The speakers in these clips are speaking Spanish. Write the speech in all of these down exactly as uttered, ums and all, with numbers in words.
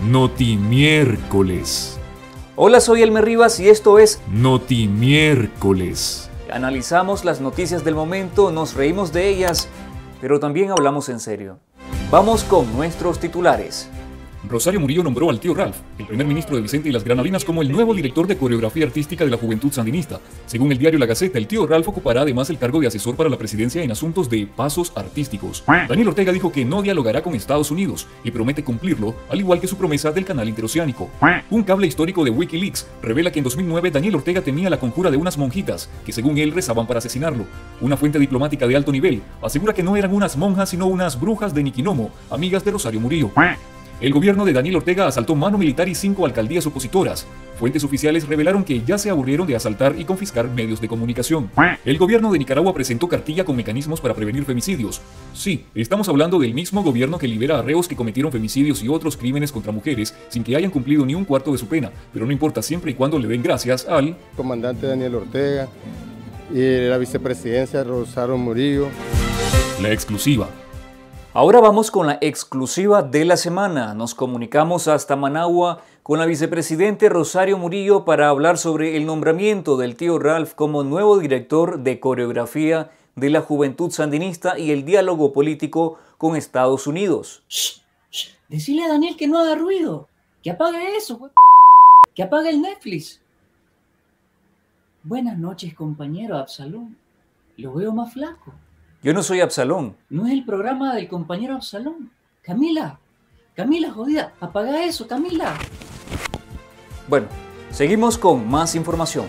Notimiércoles. Hola, soy Elmer Rivas y esto es Notimiércoles. Analizamos las noticias del momento, nos reímos de ellas, pero también hablamos en serio. Vamos con nuestros titulares. Rosario Murillo nombró al tío Ralph, el primer ministro de Vicente y las Granadinas, como el nuevo director de coreografía artística de la Juventud Sandinista. Según el diario La Gaceta, el tío Ralph ocupará además el cargo de asesor para la presidencia en asuntos de pasos artísticos. Daniel Ortega dijo que no dialogará con Estados Unidos y promete cumplirlo, al igual que su promesa del canal interoceánico. Un cable histórico de Wikileaks revela que en dos mil nueve Daniel Ortega temía la conjura de unas monjitas que según él rezaban para asesinarlo. Una fuente diplomática de alto nivel asegura que no eran unas monjas sino unas brujas de Niquinomo, amigas de Rosario Murillo. El gobierno de Daniel Ortega asaltó mano militar y cinco alcaldías opositoras. Fuentes oficiales revelaron que ya se aburrieron de asaltar y confiscar medios de comunicación. El gobierno de Nicaragua presentó cartilla con mecanismos para prevenir femicidios. Sí, estamos hablando del mismo gobierno que libera a reos que cometieron femicidios y otros crímenes contra mujeres sin que hayan cumplido ni un cuarto de su pena, pero no importa siempre y cuando le den gracias al comandante Daniel Ortega y la vicepresidencia Rosario Murillo. La exclusiva. Ahora vamos con la exclusiva de la semana. Nos comunicamos hasta Managua con la vicepresidente Rosario Murillo para hablar sobre el nombramiento del tío Ralph como nuevo director de coreografía de la Juventud Sandinista y el diálogo político con Estados Unidos. Shh, shh. Decile a Daniel que no haga ruido, que apague eso, güey. Que apague el Netflix. Buenas noches, compañero Absalón. Lo veo más flaco. Yo no soy Absalón. No es el programa del compañero Absalón. Camila, Camila, jodida, apaga eso, Camila. Bueno, seguimos con más información.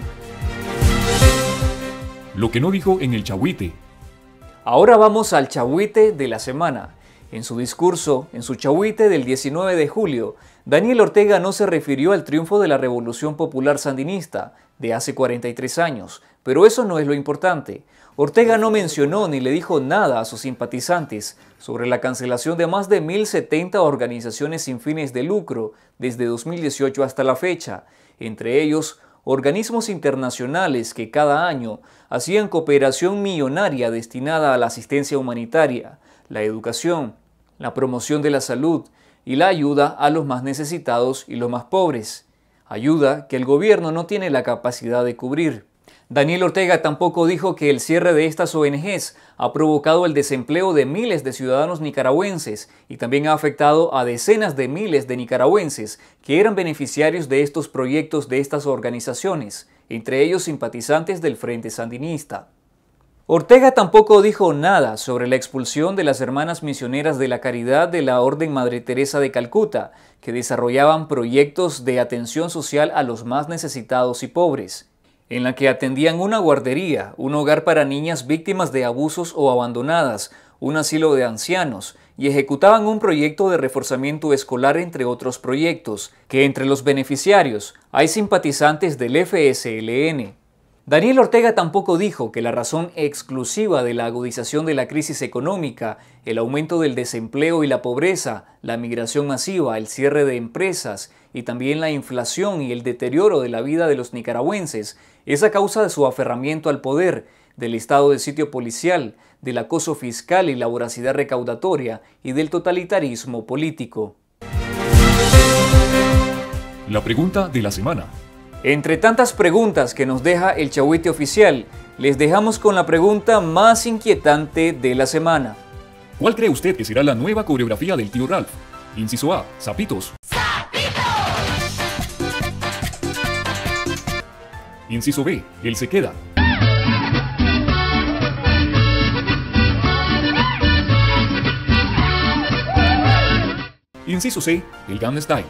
Lo que no dijo en el Chahuite. Ahora vamos al Chahuite de la semana. En su discurso, en su Chahuite del diecinueve de julio, Daniel Ortega no se refirió al triunfo de la Revolución Popular Sandinista de hace cuarenta y tres años, pero eso no es lo importante. Ortega no mencionó ni le dijo nada a sus simpatizantes sobre la cancelación de más de mil setenta organizaciones sin fines de lucro desde dos mil dieciocho hasta la fecha, entre ellos organismos internacionales que cada año hacían cooperación millonaria destinada a la asistencia humanitaria, la educación, la promoción de la salud y la ayuda a los más necesitados y los más pobres, ayuda que el gobierno no tiene la capacidad de cubrir. Daniel Ortega tampoco dijo que el cierre de estas O N Ges ha provocado el desempleo de miles de ciudadanos nicaragüenses y también ha afectado a decenas de miles de nicaragüenses que eran beneficiarios de estos proyectos de estas organizaciones, entre ellos simpatizantes del Frente Sandinista. Ortega tampoco dijo nada sobre la expulsión de las hermanas misioneras de la caridad de la Orden Madre Teresa de Calcuta, que desarrollaban proyectos de atención social a los más necesitados y pobres, en la que atendían una guardería, un hogar para niñas víctimas de abusos o abandonadas, un asilo de ancianos, y ejecutaban un proyecto de reforzamiento escolar entre otros proyectos, que entre los beneficiarios hay simpatizantes del F S L N. Daniel Ortega tampoco dijo que la razón exclusiva de la agudización de la crisis económica, el aumento del desempleo y la pobreza, la migración masiva, el cierre de empresas y también la inflación y el deterioro de la vida de los nicaragüenses es a causa de su aferramiento al poder, del estado de sitio policial, del acoso fiscal y la voracidad recaudatoria y del totalitarismo político. La pregunta de la semana. Entre tantas preguntas que nos deja el Chahuite oficial, les dejamos con la pregunta más inquietante de la semana. ¿Cuál cree usted que será la nueva coreografía del tío Ralph? Inciso A, Zapitos. ¡Zapitos! Inciso B, Él se queda. Inciso C, el Gangnam Style.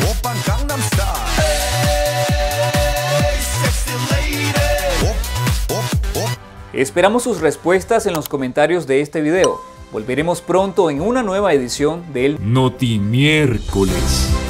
Esperamos sus respuestas en los comentarios de este video. Volveremos pronto en una nueva edición del Notimiércoles.